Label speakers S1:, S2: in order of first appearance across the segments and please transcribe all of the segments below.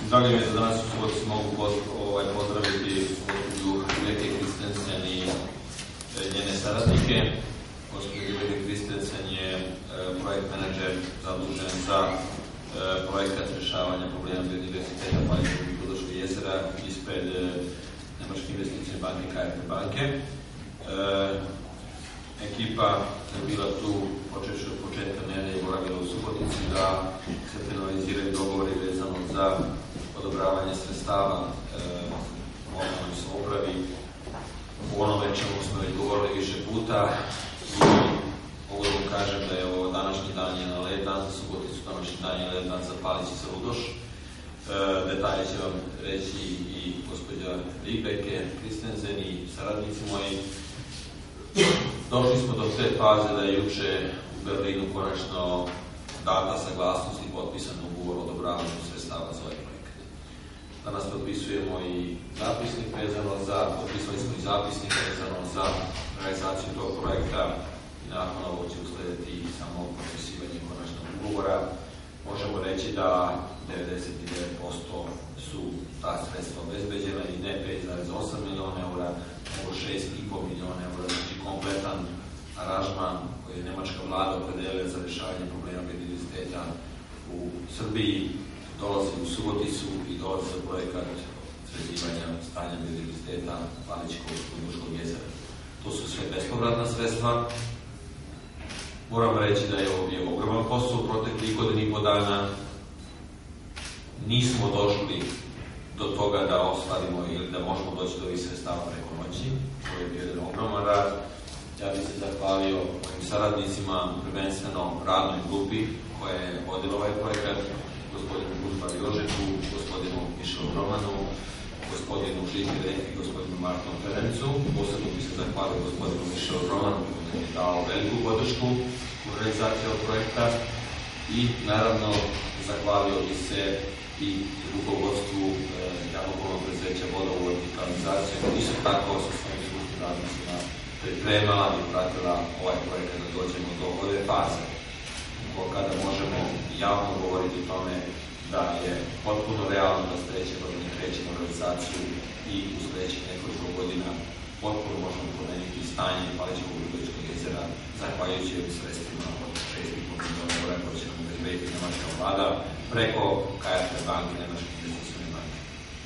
S1: Drago mi je da danas u subotu mogu pozdraviti gospođu Rebeke Kristensen i njene saradnike. Gospođa Rebeke Kristensen je projekt menadžer zadužen za projekat rešavanja problema biodiverziteta Palićevog i Budaškog jezera ispred Nemačke investicijne banke KfW banke. Ekipa je bila tu počeši od početka nedelje i boravila u Subotici da se finaliziraju dogovori vezano za odobravanje sredstava lokalnoj samoupravi u onome čemu smo već govorili više puta i mogu da vam kažem da je ovo današnji dan je na led dan za Suboticu, današnji dan je led dan za Palić i za Rudoš. Detalje će vam reći i gospođa Rebeke Kristensen i saradnici moji. Došli smo do te faze da je juče u Berlinu konačno data saglasnost i potpisan ugovor o odobravanju sredstava za ovaj projekat. Danas potpisujemo i zapisnik potpisali smo i zapisnik vezano za realizaciju tog projekta i nakon ovog će uslediti samo potpisivanje konačnog ugovora. Možemo reći da 99% su ta sredstva obezbeđena i ne 5,8 miliona eura, nego 6,5 miliona eura, znači kompletan aranžman koji je nemačka vlada opredelila za rešavanje problema biodiverziteta u Srbiji, dolazi u Suboticu i dolazi za projekat sređivanja stanja biodiverziteta Palićkog i Budaškog jezera. To su sve bespovratna sredstva. Moram reći da je ovo bio ogroman posao proteklih godina i po dana. Nismo došli do toga da ostvarimo ili da možemo doći do ovih sredstava preko noći. To je bio jedan ogroman rad. Ja bih se zahvalio mojim saradnicima, prvenstveno radnoj grupi koja je vodila ovaj projekat, gospodinu Bužbaru Jožeku, gospodinu Mišelu Romanu, gospodinu Žiki Reki i gospodinu Martinu Ferencu. Posebno bih se zahvalio gospodinu Mišelu Romanu koji je dao veliku podršku u realizaciji ovog projekta i naravno zahvalio bih se i rukovodstvu javnog preduzeća Vodovod i kanalizacije, koji isto tako sa svojim stručnim radnicima pripremala i pratila ovaj projekat da dođemo do ove faze kada možemo javno govoriti o tome da je potpuno realno da sledeće godine krećemo realizaciju i u sledećih nekoliko godina potpuno možemo promeniti stanje Palićevog i Budaškog jezera zahvaljujući ovim sredstvima od 6,5 miliona eura koje će nam obezbediti nemačka vlada preko KfW banke, Nemačke investicijne banke.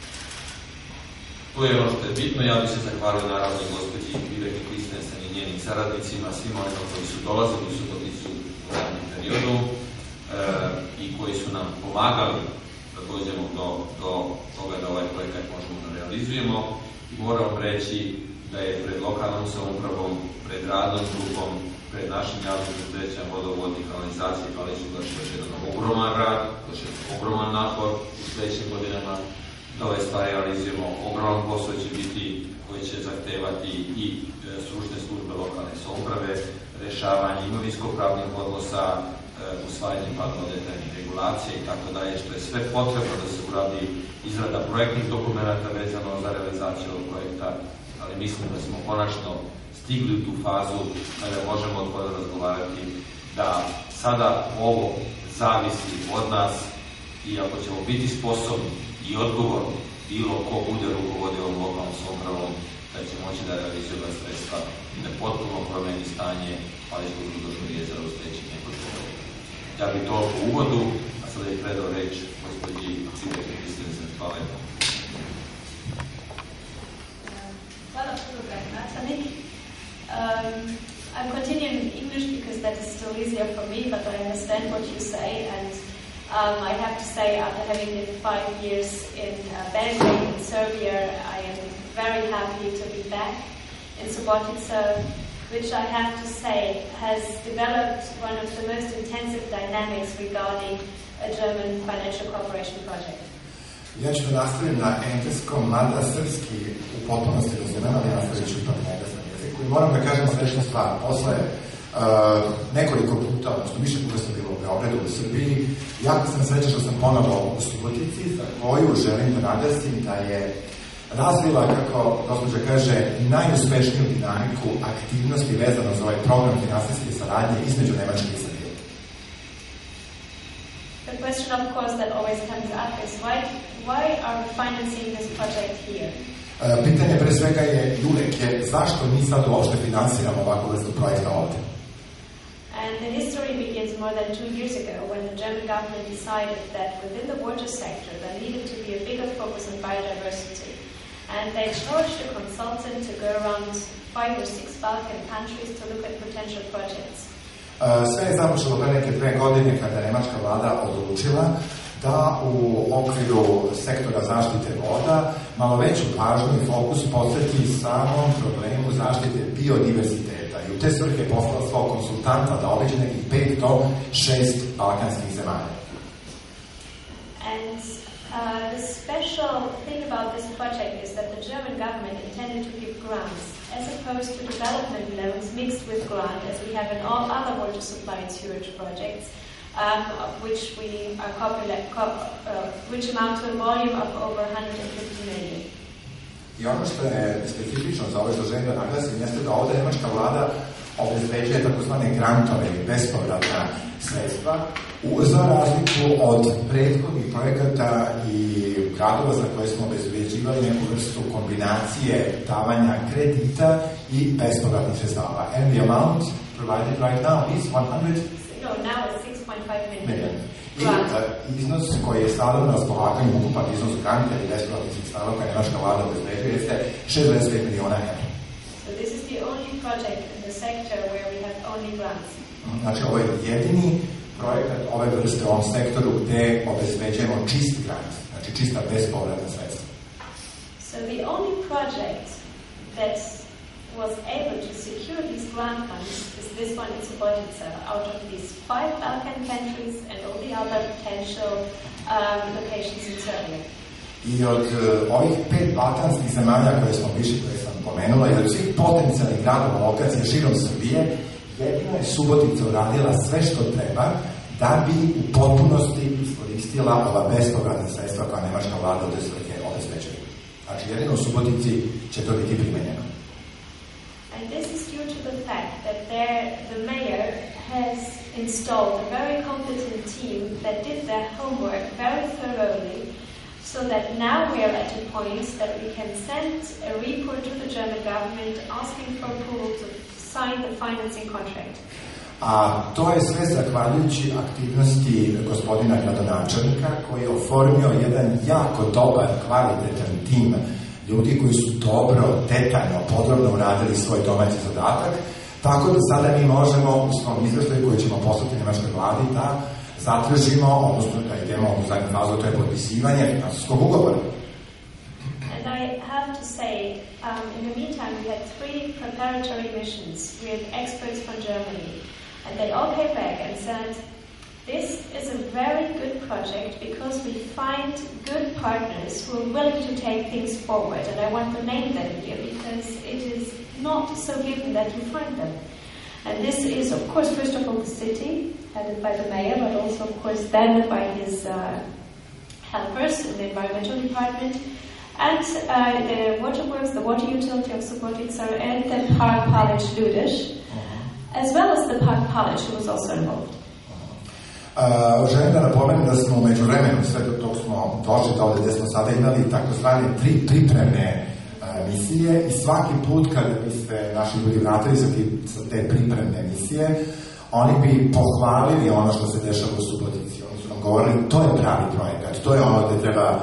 S1: To je ono što je bitno. Ja bih se zahvalio naravno i gospođi Rebeki Kristensen i njenim saradnicima, svima onima koji su dolazili u Suboticu u radnom periodu i koji su nam pomagali da dođemo do toga da ovaj projekat možemo da realizujemo. I moram reći da je pred lokalnom samoupravom, pred radnom grupom, pred našim javnim preduzećem Vodovod i kanalizacije Paliću još jedan ogroman rad, još jedan ogroman napor u sledećim godinama da ove stvari realizujemo. Ogroman posao će biti koji će zahtevati i stručne službe lokalne samouprave, rešavanje imovinsko-pravnih odnosa, usvajanje planova detaljnih regulacija i tako dalje, što je sve potrebno da se uradi izrada projektnih dokumenta vezano za realizaciju ovog projekta, ali mislim da smo konačno stigli u tu fazu kada možemo otvoreno razgovarati da sada ovo zavisi od nas i ako ćemo biti sposobni i odgovorni bilo ko bude rukovodio ovom lokalnom samoupravom da će moći da realizuje ova sredstva i da potpuno promeni stanje Palićkog i Budaškog jezera u sledećih nekoliko godina. Ja bih toliko u uvodu, a sada bih predao reč gospođi Rebeki Kristensen. Hvala lepo.
S2: Hvala puno, Nathaniel. I'm continuing in English because that is still easier for me, but I understand what you say, and I have to say, after having lived 5 years in Belgrade, in Serbia, I am very happy to be back in Subotica, which I have to say has developed one of the most intensive dynamics regarding a German financial cooperation project.
S3: Ja ću da nastavim na engleskom, mada srpski u potpunosti razumem, ali nastavit ću ipak na engleskom jeziku. I moram da kažem sljedeću stvar. Posle nekoliko puta, odnosno više puta sam bilo u Beogradu u Srbiji, jako sam srećan što sam ponovo u Subotici, za koju želim da naglasim da je razvila, kako gospođa kaže, najuspešniju dinamiku aktivnosti vezano za ovaj program finansijske saradnje između Nemačke i Srbije.
S2: The question, of course, that always comes up is why are we financing this project here?
S3: Pitanje pre svega je uvek zašto mi sad uopšte finansiramo ovakvu vrstu projekta ovde?
S2: And the history begins more than 2 years ago when the German government decided that within the water sector there needed to be a bigger focus on biodiversity. And they charged a consultant to go around 5 or 6 Balkan countries to look at potential projects.
S3: Sve je započelo pre neke 2 godine kada je nemačka vlada odlučila da u okviru sektora zaštite voda malo veću pažnju i fokus posveti samom problemu zaštite biodiverziteta i u te svrhe je poslala svog konsultanta da obiđe nekih 5 do 6 balkanskih zemalja.
S2: And the special thing about this project is that the German government intended to give grants as opposed to development loans mixed with grant as we have in all other water supply and sewage projects, which which amount to a volume of over 150 million.
S3: I ono što je specifično za ovo izloženje da naglasim jeste da ovde nemačka vlada obezbeđuje takozvane grantove ili bespovratna sredstva za razliku od prethodnih projekata i gradova za koje smo obezbeđivali neku vrstu kombinacije davanja kredita i bespovratnih sredstava. And the amount provided right now is 100
S2: No, now it's 6.5 million.
S3: I iznos koji je sada na raspolaganju, ukupan iznos granta i bespovratnih sredstava koje nemačka vlada obezbeđuje jeste 6,5 miliona evra.
S2: So this is the only project in the sector where we have only grants.
S3: Znači, ovo je jedini projekat ove vrste u ovom sektoru gde obezbeđujemo čist grant, znači čista bespovratna sredstva.
S2: So the only project that was able to secure these grant funds is this one in Subotica, out of these 5 Balkan countries and all the other potential locations in Serbia.
S3: I od ovih 5 balkanskih zemalja koje sam pomenula i od svih potencijalnih gradova lokacije širom Srbije, jedino je Subotica uradila sve što treba da bi u potpunosti iskoristila ova bespovratna sredstva koja nemačka vlada u te svrhe obezbeđuje. Znači, jedino u Subotici će to biti primenjeno.
S2: And this is due to the fact that the mayor has installed a very competent team that did their homework very thoroughly, so that now we are at a point that we can send a report to the German government asking for approval to sign the financing contract.
S3: A to je sve zahvaljujući aktivnosti gospodina gradonačelnika koji je oformio jedan jako dobar, kvalitetan tim ljudi koji su dobro, detaljno, podrobno uradili svoj domaći zadatak, tako da sada mi možemo u svom izveštaju koji ćemo poslati nemačkoj vladi da zatražimo, odnosno da idemo u zadnju fazu, to je potpisivanje finansijskog ugovora.
S2: And I have to say, in the meantime, we had 3 preparatory missions with experts from Germany, and they all came back and said, this is a very good project because we find good partners who are willing to take things forward, and I want to name them here because it is not so given that you find them. And this is, of course, first of all, the city, headed by the mayor, but also, of course, then by his helpers in the environmental department, and the waterworks, the water utility of Subotica, and the Park Palić Ľudež, as well as the Park Palić, who was also involved.
S3: Želim da napomenem da smo umeđu vremenu, sve dok smo došli do ovde gde smo sada imali takozvane 3 pripremne misije i svaki put kada bi se naši ljudi vratili sa te pripremne misije, oni bi pohvalili ono što se dešava u Subotici. Oni su nam govorili, to je pravi projekat, to je ono gde treba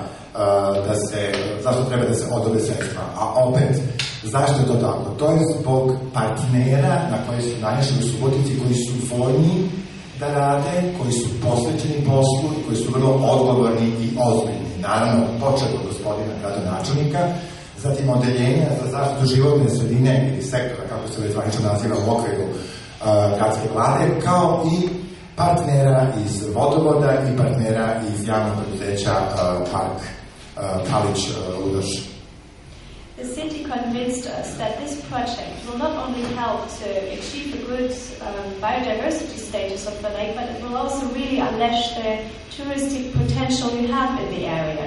S3: zašto treba da se odobre sredstva. A opet, zašto je to tako? To je zbog partnera na koje su naišli u Subotici koji su voljni da rade, koji su posvećeni poslu i koji su vrlo odgovorni i ozbiljni. Naravno, počeo od gospodina gradonačelnika, zatim odeljenja za zaštitu životne sredine ili sektora, kako se već zvanično naziva u okviru gradske vlade, kao i partnera iz vodovoda i partnera iz javnog preduzeća Park Palić Ľudež.
S2: The city convinced us that this project will not only help to achieve a good biodiversity status of the lake, but it will also really unleash the touristic potential we have in the area.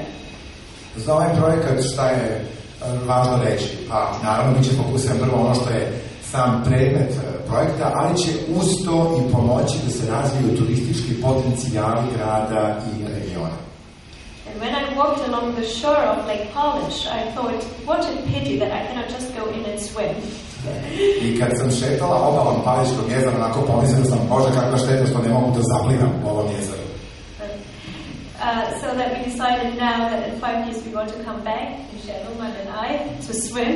S3: Za ovaj projekat šta je važno reći? Pa naravno biće fokusiran prvo ono što je sam predmet projekta, ali će uz to i pomoći da se razviju turistički potencijali grada i regiona.
S2: And when I walked along the shore of Lake Polish, I thought, what a pity that I cannot just go in and swim.
S3: I kad sam šetala obalom Paličkog jezera, onako pomislila sam, Bože, kakva šteta što ne mogu da zaplivam u ovom jezeru.
S2: So that we decided now that in 5 years we want to come back, Michelle Ullmann and I, to swim.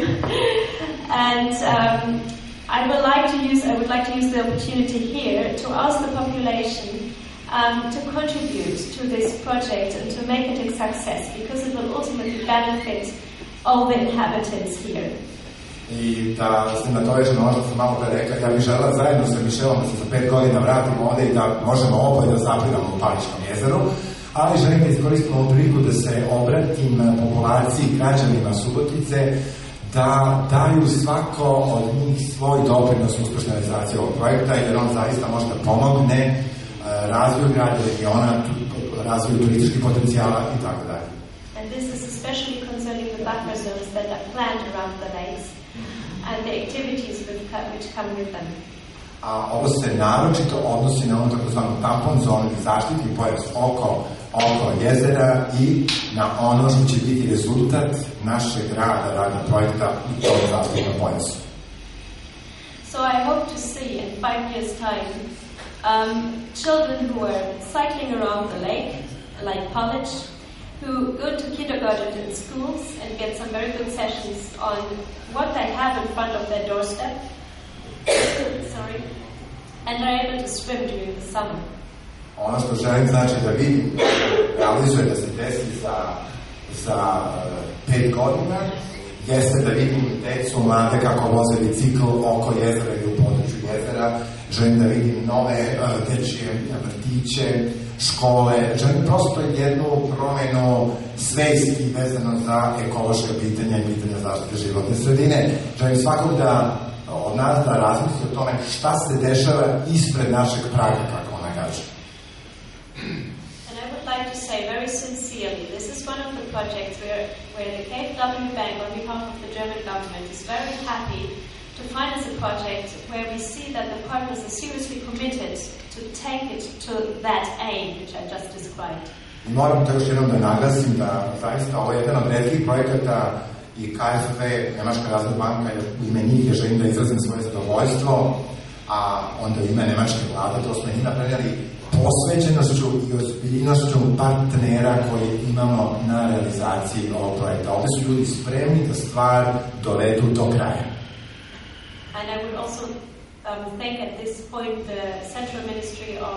S2: And I would like to use the opportunity here to ask the population to contribute to this project and to make it a success, because it will ultimately benefit all the inhabitants here.
S3: I da se nadovežem na ono što sam malo pre rekla, ja bih želela zajedno sa Mišelom da se za 5 godina vratimo ovde i da možemo oboje da zaplivamo u Paličkom jezeru, ali želim da iskoristim ovu priliku da se obratim populaciji, građanima Subotice, da daju svako od njih svoj doprinos u uspešne realizacije ovog projekta, jer on zaista može da pomogne razvoju grada, regiona, razvoju turističkih potencijala i tako dalje.
S2: And this is especially concerning the buffer zones that are planned around the lakes and the activities which come with them.
S3: A ovo se naročito odnosi na ono takozvanu tampon zonu i zaštitni pojas oko jezera i na ono što će biti rezultat našeg rada projekta u tom zaštitnom pojasu.
S2: So I hope to see in 5 years' time children who are cycling around the lake, like Polish, who go to kindergarten and schools and get some very good sessions on what they have in front of their doorstep. Sorry. And are able to swim during the summer.
S3: Ono što želim znači da vidim, realizuje da se desi za 5 godina, jeste da vidim decu, mlade kako voze bicikl oko jezera ili u području jezera, želim da vidim nove dečije vrtiće, škole, želim prosto jednu promenu svesti vezano za ekološka pitanja i pitanja zaštite životne sredine. Želim svakog da od nas da razmisli o tome šta se dešava ispred našeg praga, kako ona kaže.
S2: And I would like to say very sincerely, this is one of the projects where the KfW Bank, on behalf of the German government, is very happy to finance a project where we see that the partners are seriously committed to take it to that aim which I just described.
S3: I moram to još jednom da naglasim da zaista ovo je jedan od retkih projekata i KfW, Nemačka razvojna banka, u ime njih želim da izrazim svoje zadovoljstvo, a onda u ime Nemačke vlade, to smo i napravili posvećenošću i ozbiljnošću partnera koje imamo na realizaciji ovog projekta. Ovde su ljudi spremni da stvar dovedu do kraja.
S2: And I would also thank at this point the Central Ministry of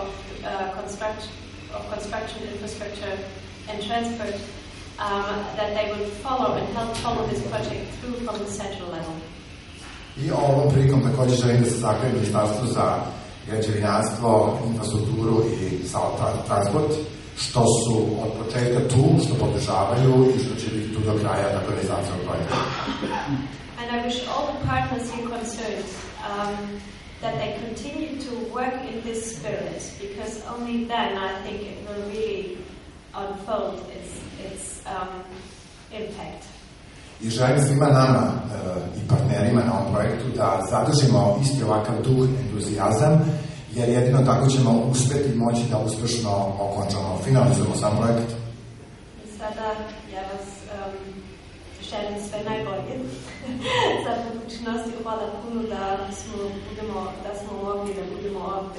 S2: Construction, Infrastructure and Transport that they will follow and help follow this project through from the central level.
S3: I ovom prilikom također želim da se zahvalim Ministarstvu za građevinarstvo, infrastrukturu i transport, što su od početka tu, što podržavaju i što će biti tu do kraja na realizaciju projekta.
S2: And I wish all the partners here concerned that they continue to work in this spirit, because only then I think it will really unfold its impact.
S3: I želim svima nama i partnerima na ovom projektu da zadržimo isti ovakav duh, entuzijazam, jer jedino tako ćemo uspeti moći da uspešno okončamo, finalizujemo sam projekt.
S2: I sada ja vas želim sve najbolje za budućnost i hvala puno da smo mogli da budemo ovdje.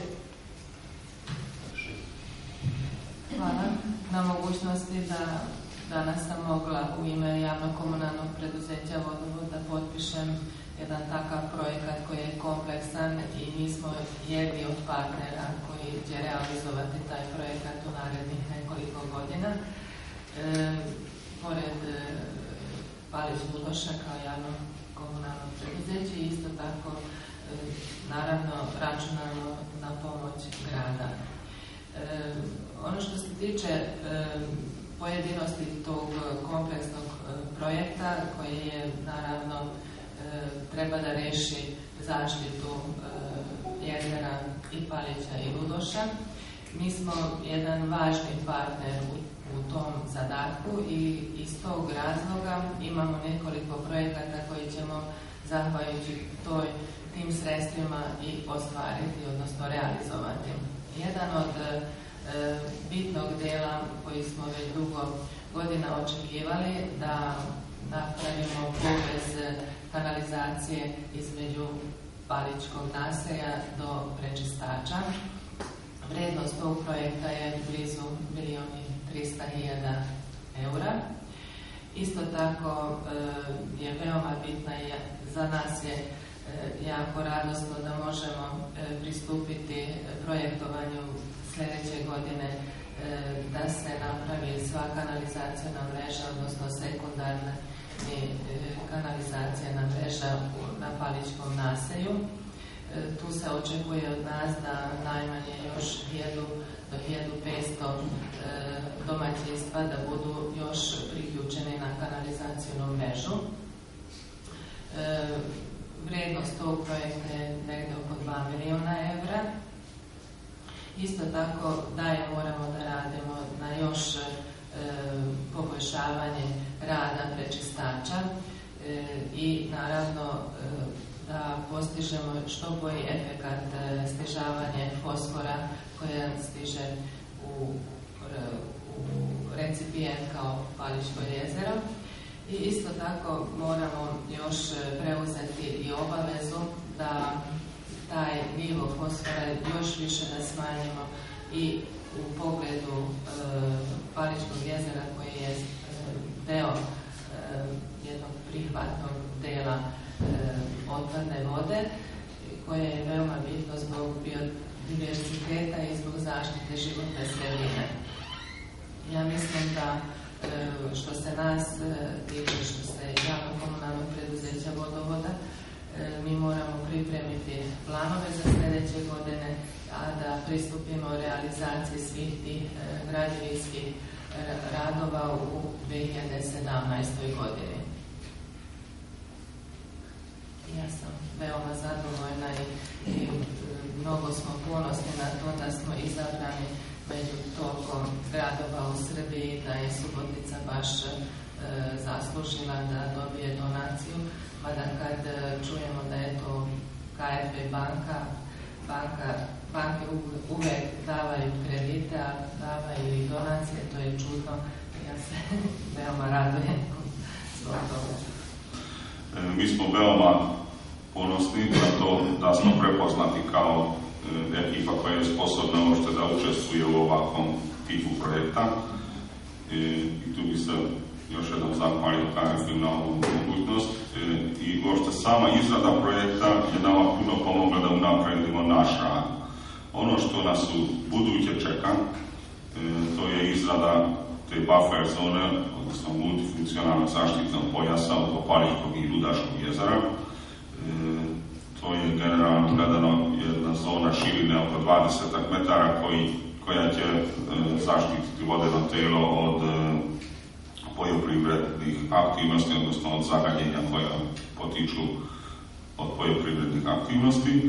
S4: Hvala na mogućnosti da danas sam mogla u ime javno-komunalnog preduzeća Vodovod da potpišem jedan takav projekat koji je kompleksan i mi smo jedni od partnera koji će realizovati taj projekat u narednih nekoliko godina. Pored Palić Budoša kao javno-komunalno preduzeće i isto tako naravno računamo na pomoć grada. Ono što se tiče pojedinosti tog kompleksnog projekta koji je naravno treba da reši zaštitu jezera i Palića i Budoša. Mi smo jedan važni partner u tom zadatku i iz tog razloga imamo nekoliko projekata koji ćemo zahvaljujući tim sredstvima i ostvariti, odnosno realizovati. Jedan od bitnog dela koji smo već dugo godina očekivali da napravimo povez kanalizacije između Paličkog naselja do prečistača. Vrijednost tog projekta je blizu 1.300.000 eura. Isto tako je veoma bitna i za nas je jako radosno da možemo pristupiti projektovanju sljedeće godine da se napravi sva kanalizacijna mreža, odnosno sekundarna kanalizacijna mreža na Paličkom naselju. Tu se očekuje od nas da najmanje još 1000 do 1500 domaćinstva da budu još priključeni na kanalizacijnu mrežu. Vrijednost tog projekta je negdje oko 2 milijuna eura. Isto tako dalje moramo da radimo na još poboljšavanje rada prečistača i naravno da postižemo što bolji efekat snižavanja fosfora koja stiže u recipijent kao Paličko jezero. I isto tako moramo još preuzeti i obavezu da taj nivo fosfora još više da smanjimo i u pogledu Paličkog jezera koji je deo jednog prihvatnog dela otpadne vode koje je veoma bitno zbog biodiverziteta i zbog zaštite životne sredine. Ja mislim da što se nas tiče, što se javnog komunalnog preduzeća vodovoda, mi moramo pripremiti planove za sljedeće godine, a da pristupimo realizaciji svih tih građevinskih radova u 2017. godini. Ja sam veoma zadovoljna i mnogo smo ponosni na to da smo izabrani među toliko gradova u Srbiji, da je Subotica baš zaslužila da dobije donaciju, mada kad čujemo da je to KfW banke uvek davaju kredite, a davaju i donacije, to je čudno. Ja se veoma radujem zbog toga.
S5: Mi smo veoma ponosni na to da smo prepoznati kao ekipa koja je sposobna uopšte da učestvuje u ovakvom tipu projekta. I tu bi se još jednom zahvalio KfW na ovu mogućnost. I uopšte sama izrada projekta je nama puno pomogla da unapredimo naš rad. Ono što nas u buduće čeka, to je izrada te buffer zone, odnosno multifunkcionalnog zaštitnog pojasa oko Paličkog i Rudaškog jezera. To je generalno gledano jedna zona širine oko 20 metara koja će zaštititi vodeno telo od poljoprivrednih aktivnosti, odnosno od zagađenja koja potiču od poljoprivrednih aktivnosti.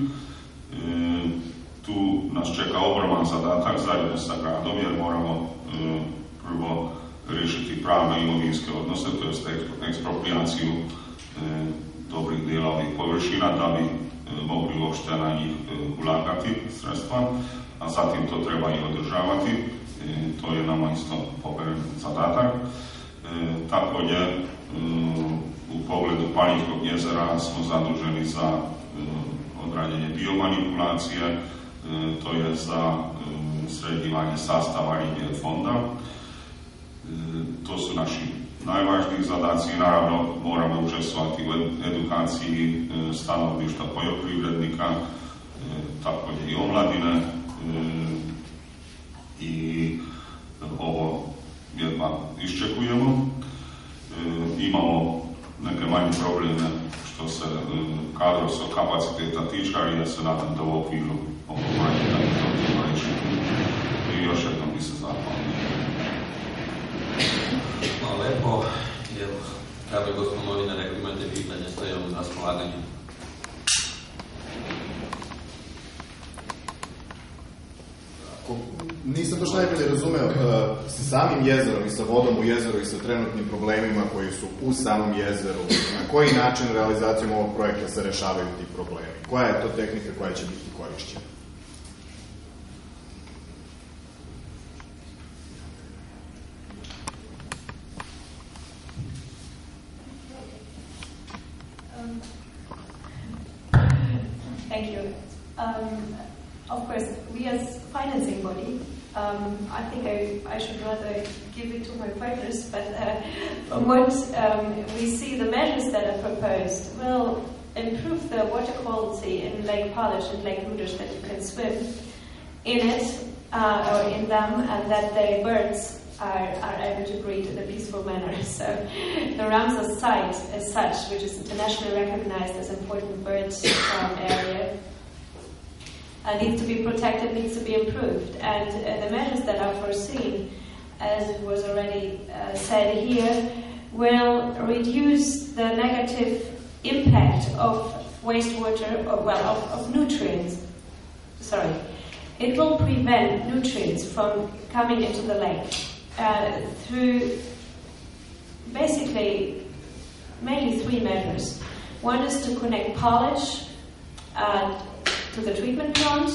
S5: Tu nas čeka ogroman zadatak zajedno sa gradom, jer moramo prvo riješiti pravne imovinske odnose, to je ekspropriaciju dobrih dijela ovih površina da bi mogli uopšte na njih ulagati sredstva, a zatim to treba i održavati. To je nama isto poveren zadatak. Također, u pogledu Paličkog jezera smo zaduženi za odrađenje biomanipulacije, to je za sređivanje sastava riblje fonda. To su naši najvažniji zadaci i naravno moramo učestvovati u edukaciji stanovništva poljoprivrednika, također i omladine i ovo jedva iščekujemo. Imamo neke manje probleme što se kadrovskog kapaciteta tiče, ali ja se nadam da u okviru ovog projekta to ćemo rešiti. I još jednom bi se zahvalio.
S1: Hvala lepo. Kako je gospodin novinar rekao, imate pitanje, stojimo na raspolaganju.
S6: Nisam baš najbolje razumeo sa samim jezerom i sa vodom u jezeru i sa trenutnim problemima koji su u samom jezeru. Na koji način realizacijom ovog projekta se rešavaju ti problemi? Koja je to tehnika koja će biti korišćena?
S2: Thank you. Of course, we as financing body, I think I should rather give it to my partners, but from what we see, the measures that are proposed will improve the water quality in Lake Polish and Lake Ruders, that you can swim in it or in them, and that the birds are able to breed in a peaceful manner. So the Ramsar site as such, which is internationally recognized as an important bird area, needs to be protected, needs to be improved. And the measures that are foreseen, as it was already said here, will reduce the negative impact of wastewater, of nutrients. Sorry. It will prevent nutrients from coming into the lake through basically mainly three measures. One is to connect Polish to the treatment plant,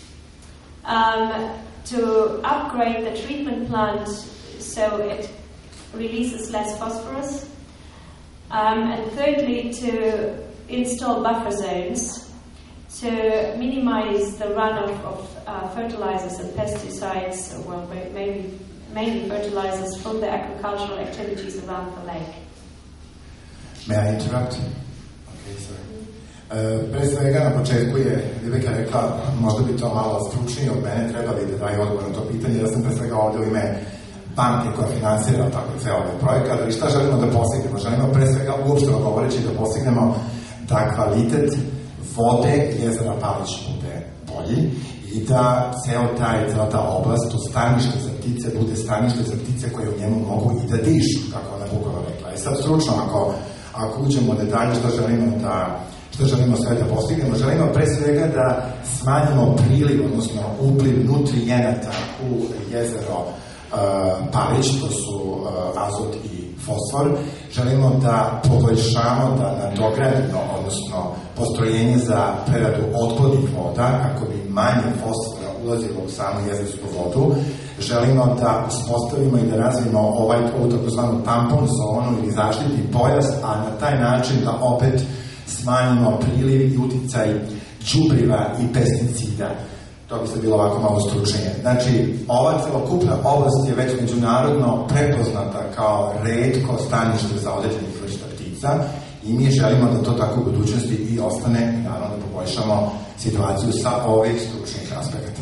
S2: to upgrade the treatment plant so it releases less phosphorus, and thirdly to install buffer zones to minimize the runoff of fertilizers and pesticides, well, mainly fertilizers from the agricultural activities around the lake.
S3: May I interrupt? Okay, sorry. Pre svega na početku je Viveka rekla, možda bi to malo stručnije od mene trebali da daju odgovor na to pitanje. Ja sam pre svega ovdje u ime banke koja finansira tako ceo ovaj projekat, ali šta želimo da postignemo? Želimo pre svega uopšteno govoreći da postignemo da kvalitet vode jezera Palić bude bolji i da cela ta oblast, to stanište za ptice, bude stanište za ptice koje u njemu mogu i da dišu, kako ona bukvalno rekla. I sad stručno, ako uđemo u detalje što želimo sve da postignemo, želimo pre svega da smanjimo priliv, odnosno upliv nutrijenata u jezero Palić, to su azot i fosfor. Želimo da poboljšamo, da nadogradimo, odnosno postrojenje za preradu otpadnih voda, kako bi manje fosfora ulazilo u samu jezersku vodu. Želimo da uspostavimo i da razvijemo ovu takozvanu tampon zonu ili zaštitni pojas, a na taj način da opet smanjimo priliv i uticaj đubriva i pesticida. To bi se bilo ovako malo stručnije. Znači, ova celokupna oblast je već međunarodno prepoznata kao retko stanište za određenih vrsta ptica i mi želimo da to tako u budućnosti i ostane i naravno da poboljšamo situaciju sa ovih stručnih aspekata.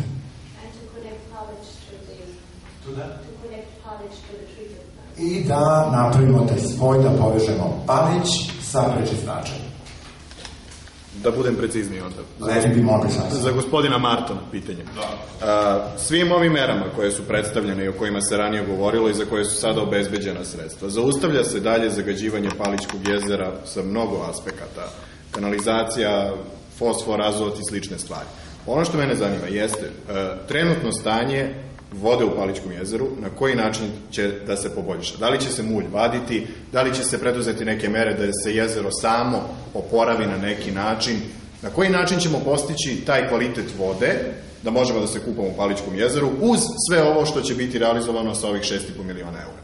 S3: I da napravimo taj svoj, da povežemo Palić sa prečistačem.
S6: Da budem precizniji onda.
S3: Za
S6: gospodina Martona pitanje. Svim ovim merama koje su predstavljene i o kojima se ranije govorilo i za koje su sada obezbeđena sredstva, zaustavlja se dalje zagađivanje Palićkog jezera sa mnogo aspekata. Kanalizacija, fosfor, azot i slične stvari. Ono što mene zanima jeste trenutno stanje vode u Palićkom jezeru, na koji način će da se poboljša. Da li će se mulj vaditi, da li će se preduzeti neke mere da se jezero samo oporavi na neki način, na koji način ćemo postići taj kvalitet vode, da možemo da se kupamo u Palićkom jezeru, uz sve ovo što će biti realizovano sa ovih 6,5 miliona eura.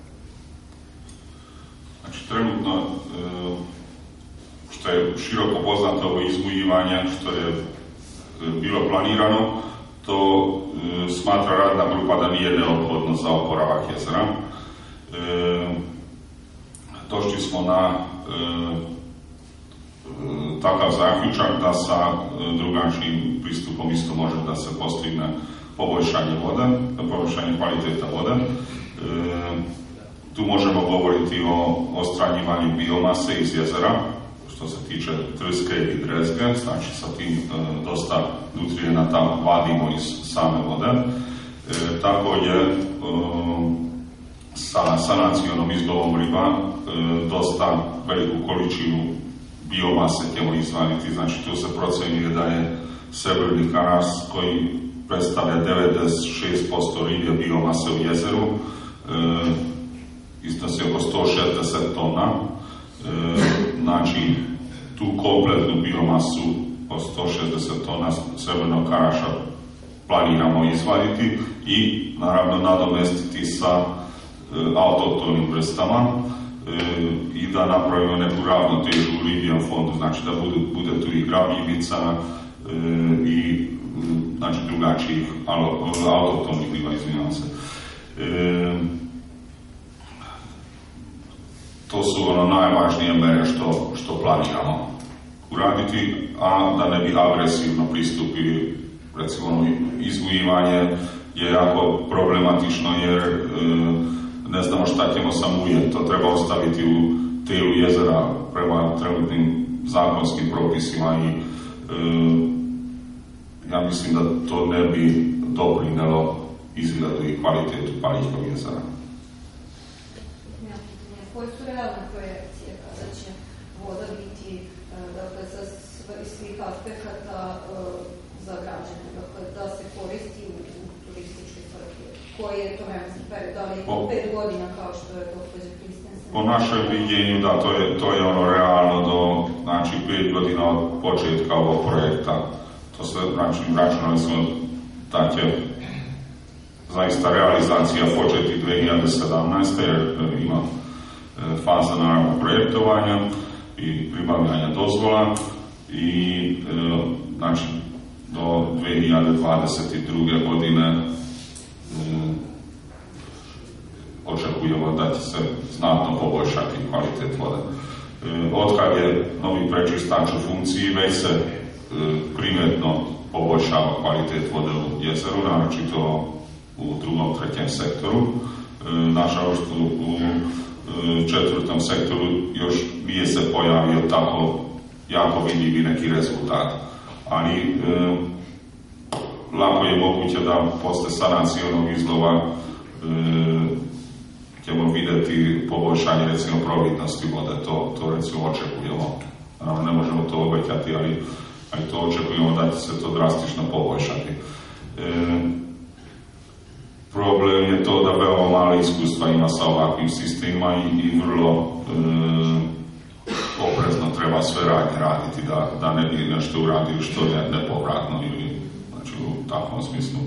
S5: Znači, trenutno, što je široko poznato ovo izbujivanje, što je bilo planirano, to smatra radna grupa da nije neophodno za oporavak jezera. Došli smo na takav zaključak da sa drugačijim pristupom isto može da se postigne poboljšanje vode, poboljšanje kvaliteta vode. Tu možemo govoriti o odstranjivanju biomase iz jezera, što se tiče trske i drezge, znači sa tim dosta nutrijenata vadimo iz same vode. Također, sa sanacijom izlovom riba dosta veliku količinu biomase ćemo izvaniti, znači tu se procenjuje da je srebrni karas koji predstavlja 96% ribje biomase u jezeru, iznosi oko 160 tona. Znači, tu kompletnu biomasu od 160 tona srebrnog karaša planiramo izvaditi i naravno nadomestiti sa autohtonim vrstama i da napravimo neku ravnotežu u ribljem fondu, znači da bude tu i grabljivica i znači drugačijih autohtonih riba, izvinjavam se. To su najvažnije mere što planiramo uraditi, a da ne bi agresivno pristupili. Recimo, izgujivanje je jako problematično jer ne znamo šta ćemo sa muljem. To treba ostaviti u telu jezera prema trenutnim zakonskim propisima i ja mislim da to ne bi doprinelo izgledu i kvalitetu Palićkog jezera.
S7: Koje su realne projekcije kada će voda biti iz svih aspekata za građane, da se koristi u turističkoj svrhe? Koji je to vremenski period? Da li je 5 godina kao što je gospođa Kristensen?
S5: Po našem viđenju, da, to je realno do 5 godina od početka ovog projekta. To se računali smo da će zaista realizacija početi 2017. jer ima faza naravno projektovanja i pribavljanja dozvola i znači do 2022. godine očekujemo da će se znatno poboljšati kvalitet vode. Otkad je novi prečistač u funkciji, već se primetno poboljšava kvalitet vode u jezeru, naročito u 2. i 3. sektoru. Nažalost, u 4. sektoru još nije se pojavio tako jako vidljivi neki rezultat. Ali lako je moguće da posle sanacije onog izlova ćemo vidjeti poboljšanje recimo providnosti vode. To recimo očekujemo. Ne možemo to obećati, ali to očekujemo da će se to drastično poboljšati. Problem je to da veoma malo iskustva ima sa ovakvim sistemima i vrlo oprezno treba sve raditi da ne bi nešto uradili što je nepovratno ili znači u takvom smislu.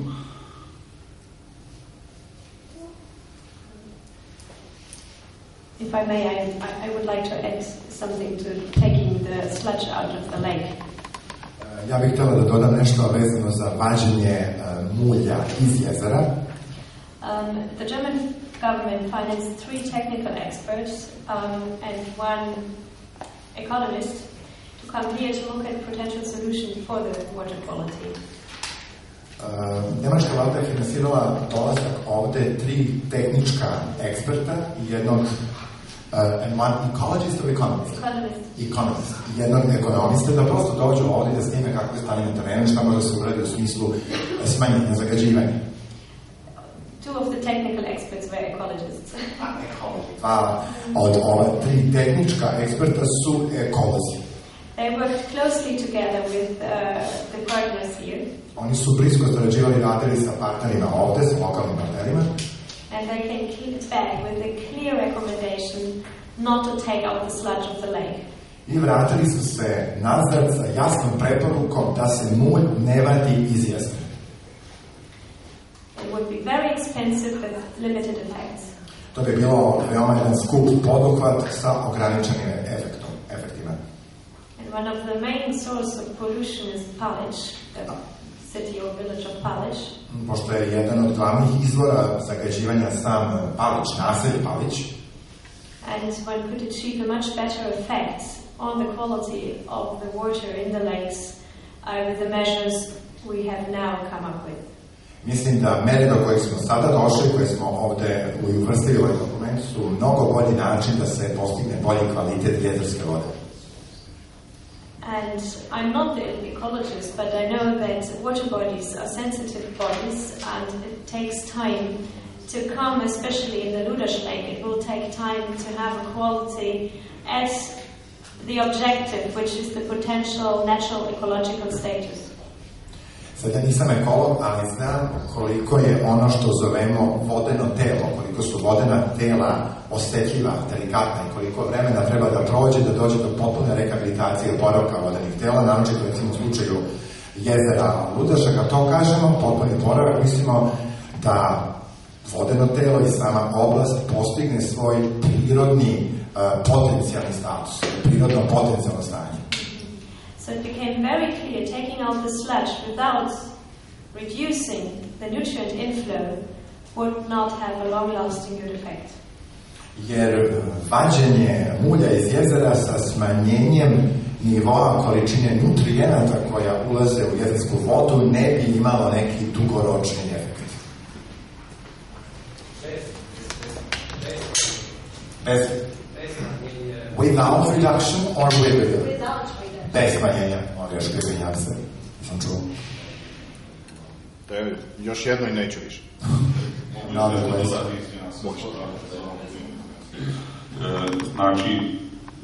S2: If I may, I would like to add something to taking the sludge out of the lake.
S3: Ja bih htjela da dodam nešto vezano za vađenje mulja iz jezera.
S2: The German government financed 3 technical experts and 1 economist to come here to look at potential solutions for the water quality.
S3: Njemačka vlada je finansirala dolazak ovde 3 tehnička eksperta i jednog and one ecologist or economist? Economist. Jednog ekonomista da prosto dođu ovde da snime kako je stanje na terenu, šta može da se uradi u smislu smanjenja zagađivanja.
S2: 2 of the technical experts were ecologists.
S3: Od ova 3 tehnička eksperta su ekolozi.
S2: They worked closely together with the partners here.
S3: Oni su blisko sarađivali, radili sa partnerima ovde, sa lokalnim partnerima.
S2: And they came back with a clear recommendation not to take out the sludge of the lake.
S3: I vratili su se nazad sa jasnom preporukom da se mulj ne vadi iz jezera.
S2: It would be very expensive with limited effects.
S3: To bi bilo veoma jedan skup poduhvat sa ograničenim efektima.
S2: And one of the main sources of pollution is Palić, the city or village of Palić.
S3: Pošto je jedan od glavnih izvora zagađivanja sam Palić, naselje Palić.
S2: And one could achieve a much better effect on the quality of the water in the lakes with the measures we have now come up with.
S3: Mislim da mere do kojih smo sada došli, koje smo ovde uvrstili ovaj dokument, su mnogo bolji način da se postigne bolji kvalitet jezerske vode.
S2: And I'm not the ecologist, but I know that water bodies are sensitive bodies and it takes time to come, especially in the Ludaš Lake, it will take time to have a quality at the objective, which is the potential natural ecological status.
S3: Sad ja nisam ekolog, ali znam koliko je ono što zovemo vodeno telo, koliko su vodena tela osetljiva, delikatna i koliko vremena treba da prođe da dođe do potpune rehabilitacije oporavka vodenih tela, naročito recimo u slučaju jezera Ludaša. Kad to kažemo, potpuni oporavak, mislimo da vodeno telo i sama oblast postigne svoj prirodni potencijalni status, prirodno potencijalno stanje.
S2: So it became very clear taking out the sludge without reducing the nutrient inflow would not have a long-lasting good effect.
S3: Jer vađenje mulja iz jezera sa smanjenjem nivoa količine nutrijenata koja ulaze u jezersku vodu ne bi imalo neki dugoročni efekt. Without reduction or with reduction?
S2: Without reduction.
S3: Bez smanjenja, još pripenjam se, sam čuo.
S6: Još jedno i neću više.
S5: Znači,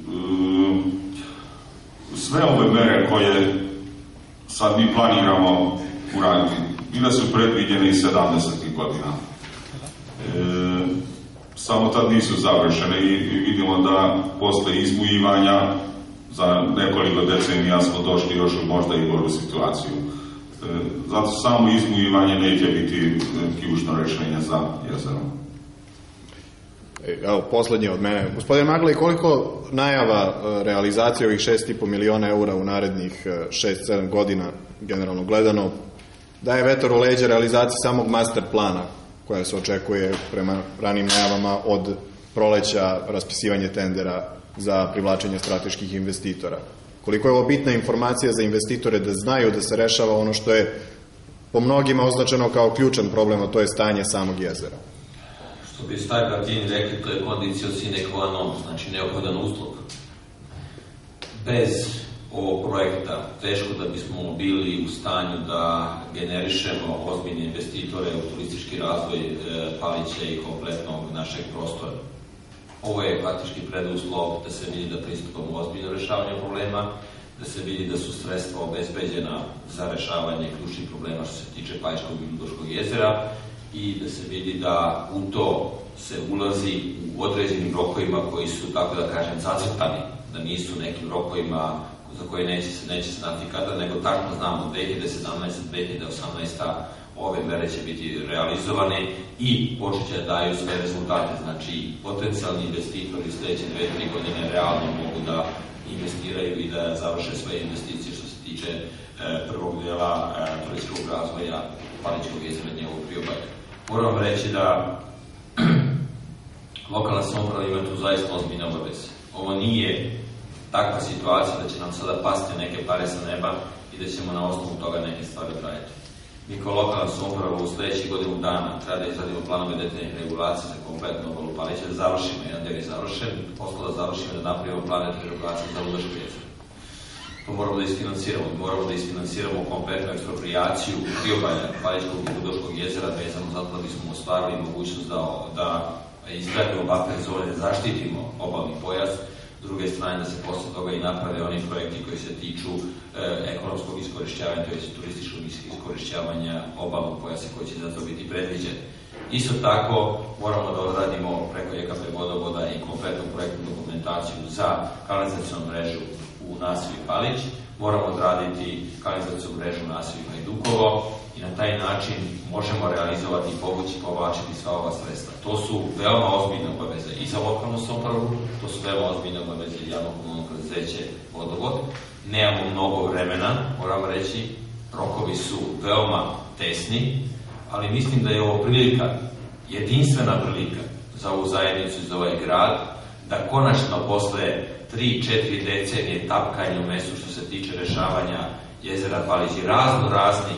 S5: sve ove mere koje sad mi planiramo uraditi, bile su predviđene i 70. godina. Samo tad nisu završene i vidimo da posle izmujivanja za nekoliko decenija smo došli još možda i goru situaciju. Zato samo izmujivanje neće biti ključno rešenje za jezero.
S6: Evo, poslednje od mene. Gospodin Maglej, koliko najava realizacije ovih 6,5 miliona eura u narednih 6-7 godina, generalno gledano, daje vetar u leđa realizaciji samog master plana, koja se očekuje prema ranim najavama od proleća raspisivanje tendera za privlačenje strateških investitora? Koliko je ovo bitna informacija za investitore da znaju da se rešava ono što je po mnogima označeno kao ključan problem, a to je stanje samog jezera?
S1: Što bi stari Latini rekli, to je condicio sine qua non, znači neophodan uslov. Bez ovog projekta teško da bismo bili u stanju da generišemo ozbiljne investitore u turistički razvoj Palića i kompletnog našeg prostora. Ovo je faktički preduslov da se vidi da pristupamo ozbiljno rešavanju problema, da se vidi da su sredstva obezbeđena za rešavanje ključnih problema što se tiče Paličkog i Ludoškog jezera i da se vidi da u to se ulazi u određenim rokovima koji su, tako da kažem, zacrtani, da nisu nekim rokovima za koje neće se znati kada, nego tako znamo 2017-2018 ove mere će biti realizovane i počet će da daju sve rezultate. Znači, potencijalni investitori sljedeće 2-3 godine realno mogu da investiraju i da završe sve investicije što se tiče prvog dela turističkog razvoja Paličkog jezera i njegovog priobalja. Moram vam reći da lokalna samouprava ima tu zaista ozbiljne obaveze. Ovo nije takva situacija da će nam sada pasti neke pare sa neba i da ćemo na osnovu toga neke stvari raditi. Mi kao lokalna samouprava u sledećih godinu dana treba da izradimo planove detaljnih regulacija za kompletnu obalu Palića, da završimo, jedan del je završen, posle da završimo da napravimo plan detaljnih regulacija za Ludaško jezero. To moramo da isfinansiramo. Moramo da isfinansiramo kompletnu eksproprijaciju priobalja Paličkog i Ludoškog jezera vezano zato da bismo ostvarili mogućnost da izgradimo buffer zone, da zaštitimo obalni pojas. S druge strane da se posle toga i naprave oni projekti koji se tiču ekonomskog iskorišćavanja, to je turističkog iskorišćavanja obalnog pojasa koji će za to biti predviđen. Isto tako moramo da odradimo preko EKP vodovoda i kompletnu projektnu dokumentaciju za kanalizacionu mrežu u naselju Palić, moramo odraditi kanalizacionu mrežu u naselju Hajdukovo i na taj način možemo realizovati i povlačiti sva ova sredstva. To su veoma ozbiljne obaveze i za lokalnu samoupravu, to su veoma ozbiljne obaveze i javno komunalno preduzeće vodovod. Nemamo mnogo vremena, moram reći, rokovi su veoma tesni, ali mislim da je ovo prilika, jedinstvena prilika za ovu zajednicu i za ovaj grad, da konačno posle 3-4 decenije tapkanja u mestu što se tiče rešavanja jezera Palić i razni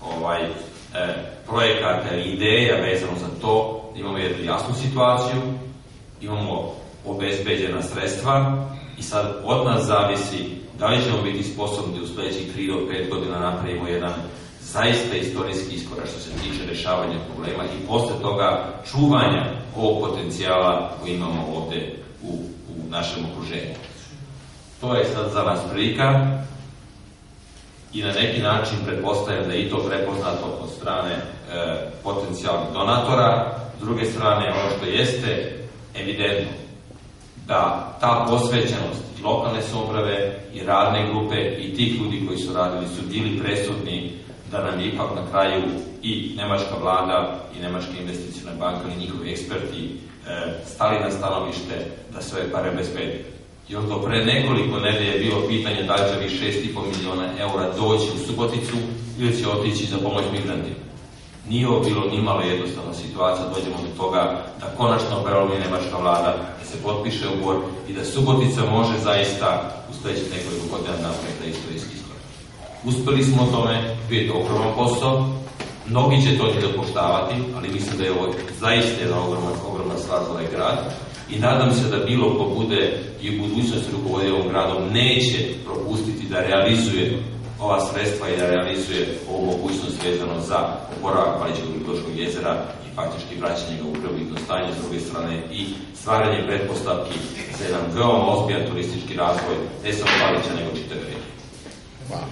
S1: projekata i ideja vezano za to, imamo jednu jasnu situaciju, imamo obezbeđena sredstva i sad od nas zavisi da li ćemo biti sposobni da u sledećih 3 do 5 godina napravimo jedan zaista istorijski iskorak što se tiče rešavanja problema i posle toga čuvanja ovog potencijala koji imamo ovde u našem okruženju. To je sad za nas prilika i na neki način pretpostavljam da je i to prepoznato od strane potencijalnih donatora. S druge strane, ono što jeste evidentno, da ta posvećenost i lokalne samouprave i radne grupe i tih ljudi koji su radili su bili presudni da nam je ipak na kraju i nemačka vlada i nemačka investiciona banka i njihovi eksperti stali na stanovište da se ove pare obezbede. Još do pre nekoliko nedelja je bilo pitanje da li će ovih 6,5 miliona eura doći u Suboticu ili će otići za pomoć migrantima. Nije ovo bilo nimalo jednostavna situacija, dođemo do toga da konačno prelomi nemačka vlada, da se potpiše ugovor i da Subotica može zaista u sledećih nekoliko godina napraviti da istorijski iskorak. Uspeli smo o tome, bio je to ogroman posao, mnogi će to i dopoštavati, ali mislim da je ovo zaista jedna ogromna stvar za ovaj grad i nadam se da bilo ko bude i u budućnosti rukovodio ovom gradom neće propustiti da realizuje ova sredstva i da realizuje ovu mogućnost vezano za oporavak Palićko-Grubiškog jezera i faktički vraćanje ga u prvobitno stanje, s druge strane i stvaranje pretpostavki za jedan veoma ozbiljan turistički razvoj, ne samo Palića, nego čitave regije.
S6: Hvala.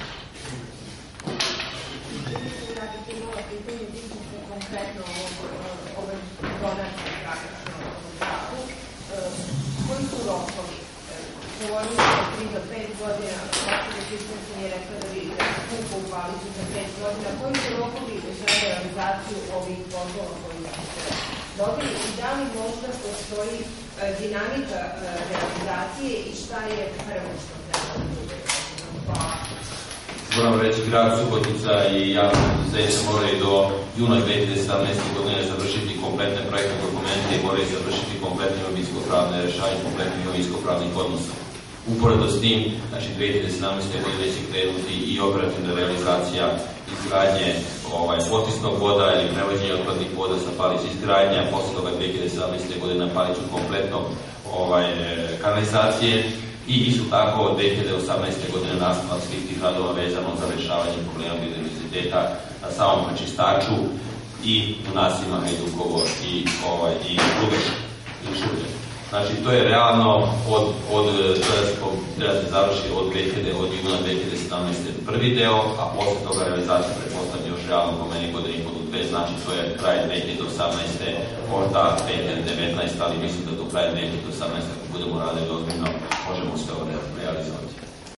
S8: Konkretno ove donacije praktično u gradu, koji su rokovi? Govorili smo 3 do 5 godina, Martina Kristensen je rekla da vi skupo u Paliću za 5 godina. Koji su rokovi za realizaciju ovih poslova koji ste dobili i da li možda postoji dinamika realizacije i šta je prvo što treba da bude? Hvala.
S1: Moram reći, grad Subotica i javno preduzeće moraju do juna 2017. godine završiti kompletne projektne dokumente i moraju završiti kompletne imovinsko-pravne rešavanje, kompletne imovinsko-pravnih odnosa. Uporedo s tim, znači 2017. godine će krenuti i operativna realizacija izgradnje potisnog voda ili prevođenja otpadnih voda sa Palića, izgradnja posle toga 2017. godine na Paliću kompletno kanalizacije. I isto tako od 2018. godine nastavak svih tih radova vezano za rešavanje problema biodiverziteta na samom prečistaču i u naseljima Hajdukovo i Grubeš i Šurđe. Znači, to je realno treba se završiti od juna 2017. prvi deo, a posle toga realizacija pretpostavlja još realno po meni godinu i pol do 2, znači to je kraj 2018. možda 2019. ali mislim da do kraja 2018. ako budemo radili ozbiljno možemo sve ovo realizovati.